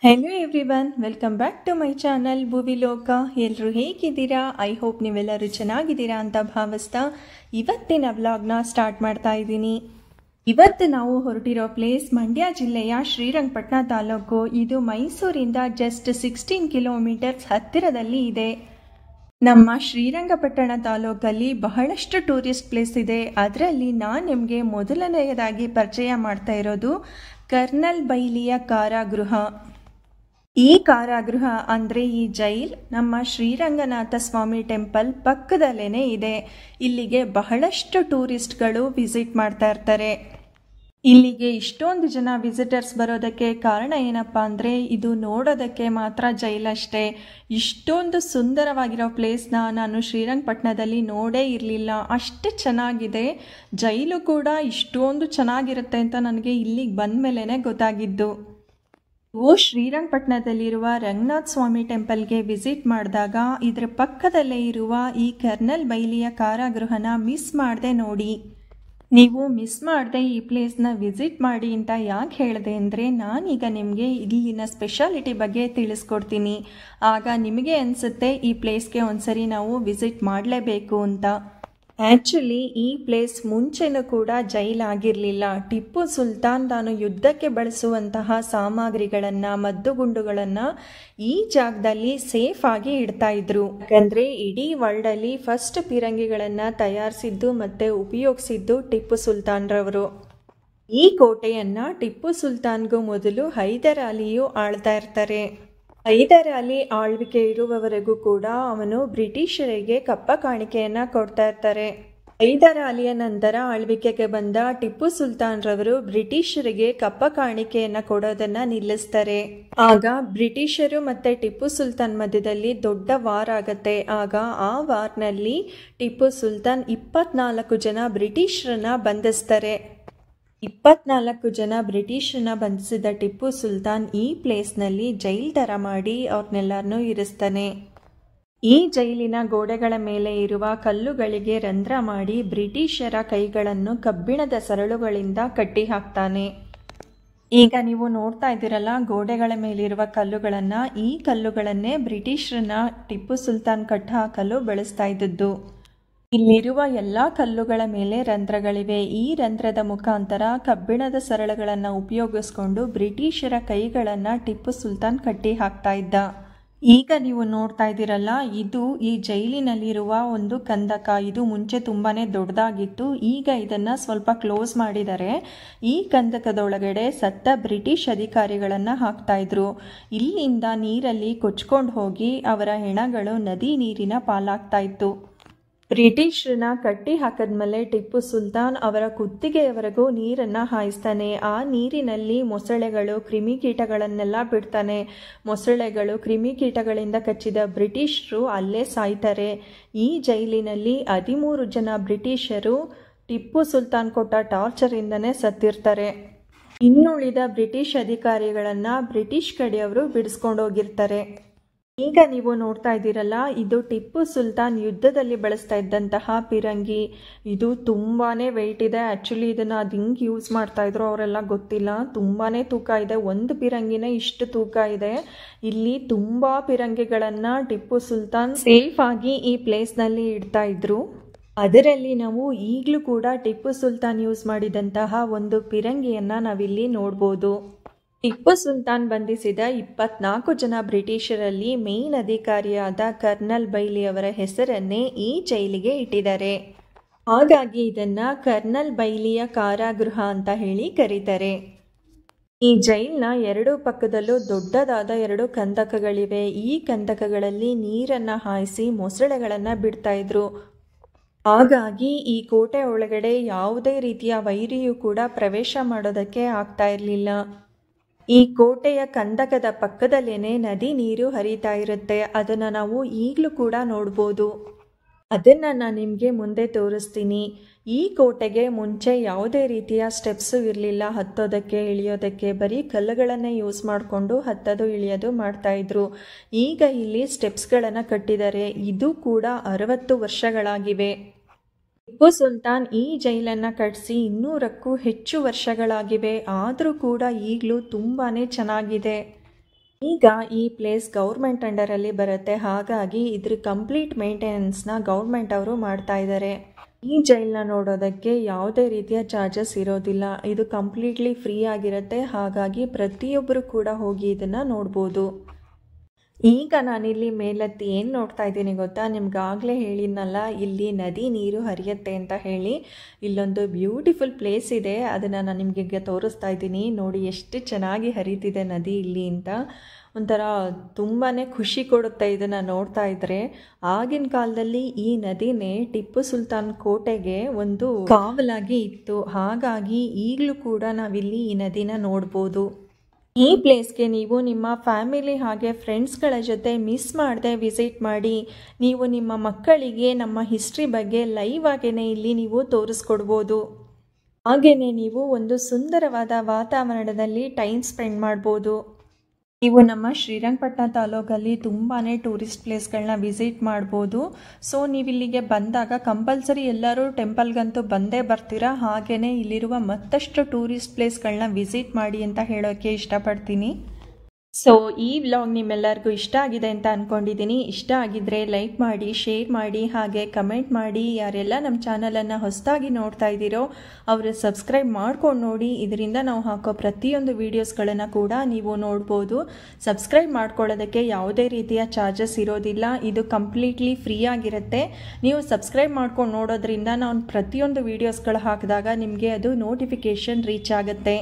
Hello everyone, welcome back to my channel Bhuvi Loka. ಎಲ್ಲರೂ ಹೇಗಿದ್ದೀರಾ? I hope ನೀವೆಲ್ಲರೂ ಚೆನ್ನಾಗಿದ್ದೀರಾ ಅಂತ ಭಾವಿಸ್ತಾ ಇವತ್ತಿನ ವ್ಲಾಗ್ನ ಸ್ಟಾರ್ಟ್ ಮಾಡ್ತಾ ಇದ್ದೀನಿ. ಇವತ್ತು ನಾವು ಹೊರಟಿರೋ ಪ್ಲೇಸ್ ಮಂಡ್ಯ ಜಿಲ್ಲೆಯ ಶ್ರೀರಂಗಪಟ್ಟಣ ತಾಲೂಕು. ಇದು ಮೈಸೂರಿಂದ ಜಸ್ಟ್ 16 ಕಿಲೋಮೀಟರ್ಸ್ ಹತ್ತಿರದಲ್ಲಿ ಇದೆ. ನಮ್ಮ ಶ್ರೀರಂಗಪಟ್ಟಣ ತಾಲೂಕಲ್ಲಿ ಬಹಳಷ್ಟು ಟೂರಿಸ್ಟ್ ಪ್ಲೇಸ್ ಇದೆ. ಅದರಲ್ಲಿ ನಾನು ನಿಮಗೆ ಮೊದಲನೆಯದಾಗಿ ಪರಿಚಯ ಮಾಡ್ತಾ ಇರೋದು ಕರ್ನಲ್ ಬೈಲಿಯ ಕಾರಾಗೃಹ. ಈ ಕಾರಾಗೃಹ ಅಂದರೆ ಈ ಜೈಲ್ ನಮ್ಮ ಶ್ರೀರಂಗನಾಥ ಸ್ವಾಮಿ ಟೆಂಪಲ್ ಪಕ್ಕದಲ್ಲೇ ಇದೆ. ಇಲ್ಲಿಗೆ ಬಹಳಷ್ಟು ಟೂರಿಸ್ಟ್ಗಳು ವಿಸಿಟ್ ಮಾಡ್ತಾ ಇರ್ತಾರೆ. ಇಲ್ಲಿಗೆ ಇಷ್ಟೊಂದು ಜನ ವಿಸಿಟರ್ಸ್ ಬರೋದಕ್ಕೆ ಕಾರಣ ಏನಪ್ಪ ಅಂದರೆ ಇದು ನೋಡೋದಕ್ಕೆ ಮಾತ್ರ ಜೈಲ್ ಅಷ್ಟೇ. ಇಷ್ಟೊಂದು ಸುಂದರವಾಗಿರೋ ಪ್ಲೇಸ್ನ ನಾನು ಶ್ರೀರಂಗಪಟ್ಟಣದಲ್ಲಿ ನೋಡೇ ಇರಲಿಲ್ಲ. ಅಷ್ಟು ಚೆನ್ನಾಗಿದೆ. ಜೈಲು ಕೂಡ ಇಷ್ಟೊಂದು ಚೆನ್ನಾಗಿರುತ್ತೆ ಅಂತ ನನಗೆ ಇಲ್ಲಿಗೆ ಬಂದ ಮೇಲೇ ಗೊತ್ತಾಗಿದ್ದು. ಶ್ರೀರಂಗಪಟ್ಟಣದಲ್ಲಿರುವ ರಂಗನಾಥ ಸ್ವಾಮಿ ಟೆಂಪಲ್ಗೆ ವಿಸಿಟ್ ಮಾಡಿದಾಗ ಇದರ ಪಕ್ಕದಲ್ಲೇ ಇರುವ ಈ ಕರ್ನಲ್ ಬೈಲಿಯ ಕಾರಾಗೃಹನ ಮಿಸ್ ಮಾಡದೆ ನೋಡಿ. ನೀವು ಮಿಸ್ ಮಾಡದೆ ಈ ಪ್ಲೇಸ್ನ ವಿಸಿಟ್ ಮಾಡಿ ಅಂತ ಯಾಕೆ ಹೇಳಿದೆ ಅಂದರೆ, ನಾನೀಗ ನಿಮಗೆ ಇಲ್ಲಿನ ಸ್ಪೆಷಾಲಿಟಿ ಬಗ್ಗೆ ತಿಳಿಸ್ಕೊಡ್ತೀನಿ. ಆಗ ನಿಮಗೆ ಅನಿಸುತ್ತೆ ಈ ಪ್ಲೇಸ್ಗೆ ಒಂದ್ಸರಿ ನಾವು ವಿಸಿಟ್ ಮಾಡಲೇಬೇಕು ಅಂತ. ಆ್ಯಕ್ಚುಲಿ ಈ ಪ್ಲೇಸ್ ಮುಂಚೆನೂ ಕೂಡ ಜೈಲ್ ಆಗಿರಲಿಲ್ಲ. ಟಿಪ್ಪು ಸುಲ್ತಾನ್ ತಾನು ಯುದ್ಧಕ್ಕೆ ಬಳಸುವಂತಹ ಸಾಮಗ್ರಿಗಳನ್ನು, ಮದ್ದುಗುಂಡುಗಳನ್ನು ಈ ಜಾಗದಲ್ಲಿ ಸೇಫ್ ಆಗಿ ಇಡ್ತಾ ಇದ್ರು. ಯಾಕಂದರೆ ಇಡೀ ವರ್ಲ್ಡಲ್ಲಿ ಫಸ್ಟ್ ಫಿರಂಗಿಗಳನ್ನು ತಯಾರಿಸಿದ್ದು ಮತ್ತು ಉಪಯೋಗಿಸಿದ್ದು ಟಿಪ್ಪು ಸುಲ್ತಾನ್ರವರು. ಈ ಕೋಟೆಯನ್ನು ಟಿಪ್ಪು ಸುಲ್ತಾನ್ಗೂ ಮೊದಲು ಹೈದರ್ ಅಲಿಯು ಆಳ್ತಾ ಇರ್ತಾರೆ. ಹೈದರ್ ಅಲಿ ಆಳ್ವಿಕೆ ಇರುವವರೆಗೂ ಕೂಡ ಅವನು ಬ್ರಿಟಿಷರಿಗೆ ಕಪ್ಪ ಕಾಣಿಕೆಯನ್ನು ಕೊಡ್ತಾ ಇರ್ತಾರೆ. ಹೈದರ್ ಅಲಿಯ ನಂತರ ಆಳ್ವಿಕೆಗೆ ಬಂದ ಟಿಪ್ಪು ಸುಲ್ತಾನ್ರವರು ಬ್ರಿಟಿಷರಿಗೆ ಕಪ್ಪ ಕಾಣಿಕೆಯನ್ನು ಕೊಡೋದನ್ನು ನಿಲ್ಲಿಸ್ತಾರೆ. ಆಗ ಬ್ರಿಟಿಷರು ಮತ್ತು ಟಿಪ್ಪು ಸುಲ್ತಾನ್ ಮಧ್ಯದಲ್ಲಿ ದೊಡ್ಡ ವಾರ್ ಆಗತ್ತೆ. ಆಗ ಆ ವಾರ್ನಲ್ಲಿ ಟಿಪ್ಪು ಸುಲ್ತಾನ್ 24 ಜನ ಬ್ರಿಟಿಷರನ್ನ ಬಂಧಿಸ್ತಾರೆ. 24 ಜನ ಬ್ರಿಟಿಷರನ್ನ ಬಂಧಿಸಿದ ಟಿಪ್ಪು ಸುಲ್ತಾನ್ ಈ ಪ್ಲೇಸ್ನಲ್ಲಿ ಜೈಲ್ ಥರ ಮಾಡಿ ಅವ್ರನ್ನೆಲ್ಲರನ್ನೂ ಇರಿಸ್ತಾನೆ. ಈ ಜೈಲಿನ ಗೋಡೆಗಳ ಮೇಲೆ ಇರುವ ಕಲ್ಲುಗಳಿಗೆ ರಂಧ್ರ ಮಾಡಿ ಬ್ರಿಟಿಷರ ಕೈಗಳನ್ನು ಕಬ್ಬಿಣದ ಸರಳುಗಳಿಂದ ಕಟ್ಟಿ ಹಾಕ್ತಾನೆ. ಈಗ ನೀವು ನೋಡ್ತಾ ಇದ್ದೀರಲ್ಲ ಗೋಡೆಗಳ ಮೇಲಿರುವ ಕಲ್ಲುಗಳನ್ನು, ಈ ಕಲ್ಲುಗಳನ್ನೇ ಬ್ರಿಟಿಷರನ್ನ ಟಿಪ್ಪು ಸುಲ್ತಾನ್ ಕಟ್ಟಿ ಹಾಕಲು ಬಳಸ್ತಾ ಇದ್ದದ್ದು. ಇಲ್ಲಿರುವ ಎಲ್ಲ ಕಲ್ಲುಗಳ ಮೇಲೆ ರಂಧ್ರಗಳಿವೆ. ಈ ರಂಧ್ರದ ಮುಖಾಂತರ ಕಬ್ಬಿಣದ ಸರಳುಗಳನ್ನು ಉಪಯೋಗಿಸ್ಕೊಂಡು ಬ್ರಿಟಿಷರ ಕೈಗಳನ್ನು ಟಿಪ್ಪು ಸುಲ್ತಾನ್ ಕಟ್ಟಿ ಹಾಕ್ತಾ ಇದ್ದ. ಈಗ ನೀವು ನೋಡ್ತಾ ಇದ್ದೀರಲ್ಲ, ಇದು ಈ ಜೈಲಿನಲ್ಲಿರುವ ಒಂದು ಕಂದಕ. ಇದು ಮುಂಚೆ ತುಂಬಾ ದೊಡ್ಡದಾಗಿತ್ತು. ಈಗ ಇದನ್ನು ಸ್ವಲ್ಪ ಕ್ಲೋಸ್ ಮಾಡಿದ್ದಾರೆ. ಈ ಕಂದಕದೊಳಗಡೆ ಸತ್ತ ಬ್ರಿಟಿಷ್ ಅಧಿಕಾರಿಗಳನ್ನು ಹಾಕ್ತಾ ಇದ್ರು. ಇಲ್ಲಿಂದ ನೀರಲ್ಲಿ ಕೊಚ್ಕೊಂಡು ಹೋಗಿ ಅವರ ಹೆಣಗಳು ನದಿ ನೀರಿನ ಪಾಲಾಗ್ತಾ ಇತ್ತು. ಬ್ರಿಟಿಷರನ್ನ ಕಟ್ಟಿ ಹಾಕಿದ್ಮೇಲೆ ಟಿಪ್ಪು ಸುಲ್ತಾನ್ ಅವರ ಕುತ್ತಿಗೆಯವರೆಗೂ ನೀರನ್ನು ಹಾಯಿಸ್ತಾನೆ. ಆ ನೀರಿನಲ್ಲಿ ಮೊಸಳೆಗಳು, ಕ್ರಿಮಿಕೀಟಗಳನ್ನೆಲ್ಲ ಬಿಡ್ತಾನೆ. ಮೊಸಳೆಗಳು, ಕ್ರಿಮಿಕೀಟಗಳಿಂದ ಕಚ್ಚಿದ ಬ್ರಿಟಿಷರು ಅಲ್ಲೇ ಸಾಯ್ತಾರೆ. ಈ ಜೈಲಿನಲ್ಲಿ 13 ಜನ ಬ್ರಿಟಿಷರು ಟಿಪ್ಪು ಸುಲ್ತಾನ್ ಕೊಟ್ಟ ಟಾರ್ಚರಿಂದನೇ ಸತ್ತಿರ್ತಾರೆ. ಇನ್ನುಳಿದ ಬ್ರಿಟಿಷ್ ಅಧಿಕಾರಿಗಳನ್ನು ಬ್ರಿಟಿಷ್ ಕಡೆಯವರು ಬಿಡಿಸ್ಕೊಂಡೋಗಿರ್ತಾರೆ. ಈಗ ನೀವು ನೋಡ್ತಾ ಇದ್ದೀರಲ್ಲ, ಇದು ಟಿಪ್ಪು ಸುಲ್ತಾನ್ ಯುದ್ಧದಲ್ಲಿ ಬಳಸ್ತಾ ಇದ್ದಂತಹ ಪಿರಂಗಿ. ಇದು ತುಂಬಾ ವೆಯ್ಟ್ ಇದೆ. ಆ್ಯಕ್ಚುಲಿ ಇದನ್ನು ಅದು ಹಿಂಗೆ ಯೂಸ್ ಮಾಡ್ತಾ ಇದ್ರು ಅವರೆಲ್ಲ ಗೊತ್ತಿಲ್ಲ. ತುಂಬಾ ತೂಕ ಇದೆ. ಒಂದು ಪಿರಂಗಿನೇ ಇಷ್ಟು ತೂಕ ಇದೆ. ಇಲ್ಲಿ ತುಂಬ ಪಿರಂಗಿಗಳನ್ನು ಟಿಪ್ಪು ಸುಲ್ತಾನ್ ಸೇಫ್ ಆಗಿ ಈ ಪ್ಲೇಸ್ನಲ್ಲಿ ಇಡ್ತಾ ಇದ್ರು. ಅದರಲ್ಲಿ ನಾವು ಈಗಲೂ ಕೂಡ ಟಿಪ್ಪು ಸುಲ್ತಾನ್ ಯೂಸ್ ಮಾಡಿದಂತಹ ಒಂದು ಪಿರಂಗಿಯನ್ನು ನಾವಿಲ್ಲಿ ನೋಡ್ಬೋದು. ಟಿಪ್ಪು ಸುಲ್ತಾನ್ ಬಂಧಿಸಿದ 24 ಜನ ಬ್ರಿಟಿಷರಲ್ಲಿ ಮೇನ್ ಅಧಿಕಾರಿಯಾದ ಕರ್ನಲ್ ಬೈಲಿ ಅವರ ಹೆಸರನ್ನೇ ಈ ಜೈಲಿಗೆ ಇಟ್ಟಿದ್ದಾರೆ. ಹಾಗಾಗಿ ಇದನ್ನು ಕರ್ನಲ್ ಬೈಲಿಯ ಕಾರಾಗೃಹ ಅಂತ ಹೇಳಿ ಕರೀತಾರೆ. ಈ ಜೈಲಿನ ಎರಡು ಪಕ್ಕದಲ್ಲೂ ದೊಡ್ಡದಾದ 2 ಕಂದಕಗಳಿವೆ. ಈ ಕಂದಕಗಳಲ್ಲಿ ನೀರನ್ನು ಹಾಯಿಸಿ ಮೊಸಳೆಗಳನ್ನು ಬಿಡ್ತಾ ಇದ್ರು. ಹಾಗಾಗಿ ಈ ಕೋಟೆ ಒಳಗಡೆ ಯಾವುದೇ ರೀತಿಯ ವೈರಿಯೂ ಕೂಡ ಪ್ರವೇಶ ಮಾಡೋದಕ್ಕೆ ಆಗ್ತಾ ಇರಲಿಲ್ಲ. ಈ ಕೋಟೆಯ ಕಂದಕದ ಪಕ್ಕದಲ್ಲೇ ನದಿ ನೀರು ಹರಿತಾ ಇರುತ್ತೆ. ಅದನ್ನು ನಾವು ಈಗಲೂ ಕೂಡ ನೋಡ್ಬೋದು. ಅದನ್ನು ನಾನು ನಿಮಗೆ ಮುಂದೆ ತೋರಿಸ್ತೀನಿ. ಈ ಕೋಟೆಗೆ ಮುಂಚೆ ಯಾವುದೇ ರೀತಿಯ ಸ್ಟೆಪ್ಸು ಇರಲಿಲ್ಲ. ಹತ್ತೋದಕ್ಕೆ ಇಳಿಯೋದಕ್ಕೆ ಬರೀ ಕಲ್ಲುಗಳನ್ನೇ ಯೂಸ್ ಮಾಡಿಕೊಂಡು ಹತ್ತೋದು ಇಳಿಯೋದು ಮಾಡ್ತಾಯಿದ್ರು. ಈಗ ಇಲ್ಲಿ ಸ್ಟೆಪ್ಸ್ಗಳನ್ನು ಕಟ್ಟಿದ್ದಾರೆ. ಇದು ಕೂಡ 60 ವರ್ಷಗಳಾಗಿವೆ. ಟಿಪ್ಪು ಸುಲ್ತಾನ್ ಈ ಜೈಲನ್ನು ಕಟ್ಟಿಸಿ 200ಕ್ಕೂ ಹೆಚ್ಚು ವರ್ಷಗಳಾಗಿವೆ. ಆದರೂ ಕೂಡ ಈಗಲೂ ತುಂಬಾ ಚೆನ್ನಾಗಿದೆ. ಈಗ ಈ ಪ್ಲೇಸ್ ಗೌರ್ಮೆಂಟ್ ಅಂಡರಲ್ಲಿ ಬರುತ್ತೆ, ಹಾಗಾಗಿ ಇದ್ರ ಕಂಪ್ಲೀಟ್ ಮೇಂಟೆನೆನ್ಸ್ನ ಗೌರ್ಮೆಂಟ್ ಅವರು ಮಾಡ್ತಾ ಇದ್ದಾರೆ. ಈ ಜೈಲನ್ನ ನೋಡೋದಕ್ಕೆ ಯಾವುದೇ ರೀತಿಯ ಚಾರ್ಜಸ್ ಇರೋದಿಲ್ಲ, ಇದು ಕಂಪ್ಲೀಟ್ಲಿ ಫ್ರೀ ಆಗಿರುತ್ತೆ. ಹಾಗಾಗಿ ಪ್ರತಿಯೊಬ್ಬರು ಕೂಡ ಹೋಗಿ ಇದನ್ನು ನೋಡ್ಬೋದು. ಈಗ ನಾನಿಲ್ಲಿ ಮೇಲತ್ತಿ ಏನು ನೋಡ್ತಾ ಇದ್ದೀನಿ ಗೊತ್ತಾ, ನಿಮ್ಗಾಗಲೇ ಹೇಳಿದ್ನಲ್ಲ ಇಲ್ಲಿ ನದಿ ನೀರು ಹರಿಯುತ್ತೆ ಅಂತ ಹೇಳಿ. ಇಲ್ಲೊಂದು ಬ್ಯೂಟಿಫುಲ್ ಪ್ಲೇಸ್ ಇದೆ, ಅದನ್ನು ನಾನು ನಿಮಗೆ ತೋರಿಸ್ತಾ ಇದ್ದೀನಿ. ನೋಡಿ ಎಷ್ಟು ಚೆನ್ನಾಗಿ ಹರಿತಿದೆ ನದಿ ಇಲ್ಲಿ ಅಂತ. ಒಂಥರ ತುಂಬಾ ಖುಷಿ ಕೊಡುತ್ತೆ ಇದನ್ನು ನೋಡ್ತಾ ಇದ್ದರೆ. ಆಗಿನ ಕಾಲದಲ್ಲಿ ಈ ನದಿನೇ ಟಿಪ್ಪು ಸುಲ್ತಾನ್ ಕೋಟೆಗೆ ಒಂದು ಕಾವಲಾಗಿ ಇತ್ತು, ಹಾಗಾಗಿ ಈಗಲೂ ಕೂಡ ನಾವಿಲ್ಲಿ ಈ ನದಿನ ನೋಡ್ಬೋದು. ಈ ಪ್ಲೇಸ್ಗೆ ನೀವು ನಿಮ್ಮ ಫ್ಯಾಮಿಲಿ ಹಾಗೆ ಫ್ರೆಂಡ್ಸ್ಗಳ ಜೊತೆ ಮಿಸ್ ಮಾಡದೆ ವಿಸಿಟ್ ಮಾಡಿ. ನೀವು ನಿಮ್ಮ ಮಕ್ಕಳಿಗೆ ನಮ್ಮ ಹಿಸ್ಟ್ರಿ ಬಗ್ಗೆ ಲೈವ್ ಆಗೇನೆ ಇಲ್ಲಿ ನೀವು ತೋರಿಸ್ಕೊಡ್ಬೋದು. ಹಾಗೆಯೇ ನೀವು ಒಂದು ಸುಂದರವಾದ ವಾತಾವರಣದಲ್ಲಿ ಟೈಮ್ ಸ್ಪೆಂಡ್ ಮಾಡ್ಬೋದು. ನೀವು ನಮ್ಮ ಶ್ರೀರಂಗಪಟ್ಟಣ ತಾಲೂಕಲ್ಲಿ ತುಂಬಾ ಟೂರಿಸ್ಟ್ ಪ್ಲೇಸ್ಗಳನ್ನ ವಿಸಿಟ್ ಮಾಡ್ಬೋದು. ಸೊ ನೀವು ಇಲ್ಲಿಗೆ ಬಂದಾಗ ಕಂಪಲ್ಸರಿ ಎಲ್ಲರೂ ಟೆಂಪಲ್ಗಂತೂ ಬಂದೇ ಬರ್ತೀರಾ. ಹಾಗೆಯೇ ಇಲ್ಲಿರುವ ಮತ್ತಷ್ಟು ಟೂರಿಸ್ಟ್ ಪ್ಲೇಸ್ಗಳನ್ನ ವಿಸಿಟ್ ಮಾಡಿ ಅಂತ ಹೇಳೋಕ್ಕೆ ಇಷ್ಟಪಡ್ತೀನಿ. ಸೊ ಈ ವ್ಲಾಗ್ ನಿಮ್ಮೆಲ್ಲರಿಗೂ ಇಷ್ಟ ಆಗಿದೆ ಅಂತ ಅಂದ್ಕೊಂಡಿದ್ದೀನಿ. ಇಷ್ಟ ಆಗಿದ್ದರೆ ಲೈಕ್ ಮಾಡಿ, ಶೇರ್ ಮಾಡಿ, ಹಾಗೆ ಕಮೆಂಟ್ ಮಾಡಿ. ಯಾರೆಲ್ಲ ನಮ್ಮ ಚಾನಲನ್ನು ಹೊಸದಾಗಿ ನೋಡ್ತಾ ಇದ್ದೀರೋ ಅವರು ಸಬ್ಸ್ಕ್ರೈಬ್ ಮಾಡ್ಕೊಂಡು ನೋಡಿ. ಇದರಿಂದ ನಾವು ಹಾಕೋ ಪ್ರತಿಯೊಂದು ವೀಡಿಯೋಸ್ಗಳನ್ನು ಕೂಡ ನೀವು ನೋಡ್ಬೋದು. ಸಬ್ಸ್ಕ್ರೈಬ್ ಮಾಡ್ಕೊಳ್ಳೋದಕ್ಕೆ ಯಾವುದೇ ರೀತಿಯ ಚಾರ್ಜಸ್ ಇರೋದಿಲ್ಲ, ಇದು ಕಂಪ್ಲೀಟ್ಲಿ ಫ್ರೀ ಆಗಿರುತ್ತೆ. ನೀವು ಸಬ್ಸ್ಕ್ರೈಬ್ ಮಾಡ್ಕೊಂಡು ನೋಡೋದ್ರಿಂದ ನಾನು ಪ್ರತಿಯೊಂದು ವೀಡಿಯೋಸ್ಗಳು ಹಾಕಿದಾಗ ನಿಮಗೆ ಅದು ನೋಟಿಫಿಕೇಷನ್ ರೀಚ್ ಆಗುತ್ತೆ.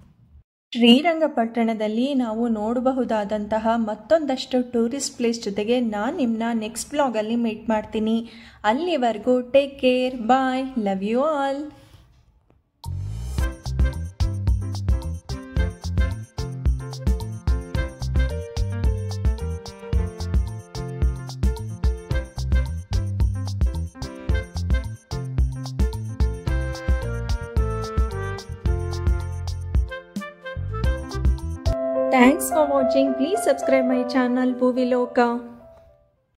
ಶ್ರೀರಂಗಪಟ್ಟಣದಲ್ಲಿ ನಾವು ನೋಡಬಹುದಾದಂತಹ ಮತ್ತೊಂದಷ್ಟು ಟೂರಿಸ್ಟ್ ಪ್ಲೇಸ್ ಜೊತೆಗೆ ನಾನು ನಿಮ್ಮನ್ನ ನೆಕ್ಸ್ಟ್ ವ್ಲಾಗಲ್ಲಿ ಮೀಟ್ ಮಾಡ್ತೀನಿ. ಅಲ್ಲಿವರೆಗೂ take care, bye, love you all. Thanks for watching. Please subscribe my channel Bhuvi Loka.